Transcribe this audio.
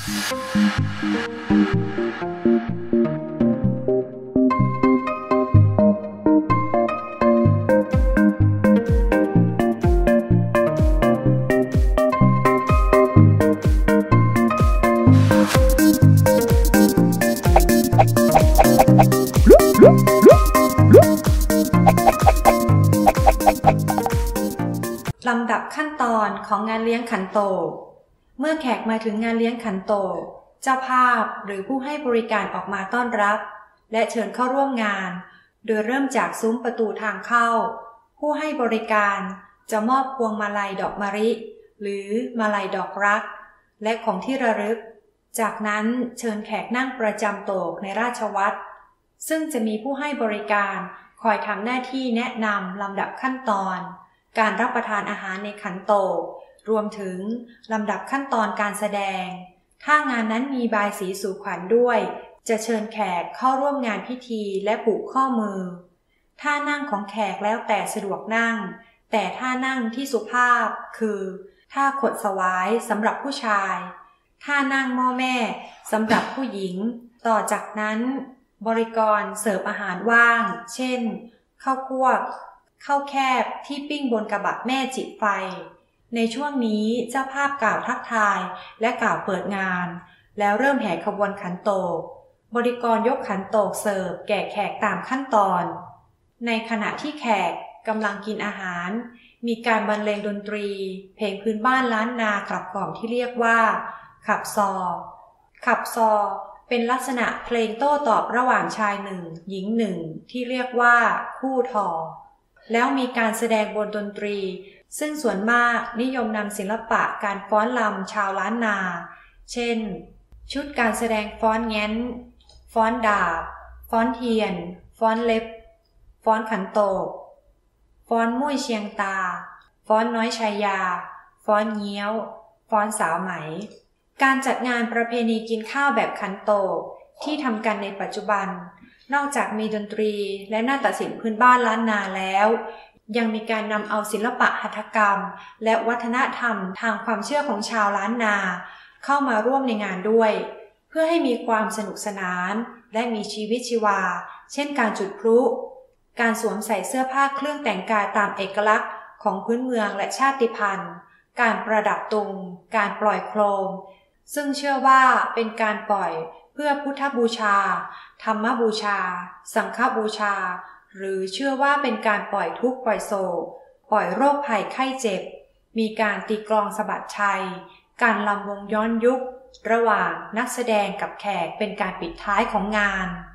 ลำดับขั้นตอนของงานเลี้ยงขันโตกเมื่อแขกมาถึงงานเลี้ยงขันโตกเจ้าภาพหรือผู้ให้บริการออกมาต้อนรับและเชิญเข้าร่วมงานโดยเริ่มจากซุ้มประตูทางเข้าผู้ให้บริการจะมอบพวงมาลัยดอกมะลิหรือมาลัยดอกรักและของที่ระลึกจากนั้นเชิญแขกนั่งประจำโต๊ะในราชวัตรซึ่งจะมีผู้ให้บริการคอยทำหน้าที่แนะนำลำดับขั้นตอนการรับประทานอาหารในขันโตกรวมถึงลำดับขั้นตอนการแสดงถ้างานนั้นมีบายสีสู่ขวัญด้วยจะเชิญแขกเข้าร่วมงานพิธีและผูกข้อมือท่านั่งของแขกแล้วแต่สะดวกนั่งแต่ท่านั่งที่สุภาพคือท่าขดสวายสำหรับผู้ชายท่านั่งหม้อแม่สำหรับผู้หญิงต่อจากนั้นบริกรเสิร์ฟอาหารว่างเช่นข้าวคั่วข้าวแคบที่ปิ้งบนกระบะแม่จิตไฟในช่วงนี้เจ้าภาพกล่าวทักทายและกล่าวเปิดงานแล้วเริ่มแห่ขบวนขันโตกบริกรยกขันโตกเสิร์ฟแก่แขกตามขั้นตอนในขณะที่แขกกำลังกินอาหารมีการบรรเลงดนตรีเพลงพื้นบ้านล้านนาขับกล่อมที่เรียกว่าขับซอขับซอเป็นลักษณะเพลงโต้ตอบระหว่างชายหนึ่งหญิงหนึ่งที่เรียกว่าคู่ทอแล้วมีการแสดงบนดนตรีซึ่งส่วนมากนิยมนำศิลปะการฟ้อนรำชาวล้านนาเช่นชุดการแสดงฟ้อนแง้นฟ้อนดาบฟ้อนเทียนฟ้อนเล็บฟ้อนขันโตกฟ้อนมุ้ยเชียงตาฟ้อนน้อยชายาฟ้อนเงี้ยวฟ้อนสาวไหมการจัดงานประเพณีกินข้าวแบบขันโตกที่ทำกันในปัจจุบันนอกจากมีดนตรีและนาฏศิลป์พื้นบ้านล้านนาแล้วยังมีการนำเอาศิลปะหัตถกรรมและวัฒนธรรมทางความเชื่อของชาวล้านนาเข้ามาร่วมในงานด้วยเพื่อให้มีความสนุกสนานและมีชีวิตชีวาเช่นการจุดพลุการสวมใส่เสื้อผ้าเครื่องแต่งกายตามเอกลักษณ์ของพื้นเมืองและชาติพันธุ์การประดับตุงการปล่อยโคมซึ่งเชื่อว่าเป็นการปล่อยเพื่อพุทธบูชาธรรมบูชาสังฆบูชาหรือเชื่อว่าเป็นการปล่อยทุกข์ปล่อยโศกปล่อยโรคภัยไข้เจ็บมีการตีกลองสะบัดชัยการลำวงย้อนยุคระหว่างนักแสดงกับแขกเป็นการปิดท้ายของงาน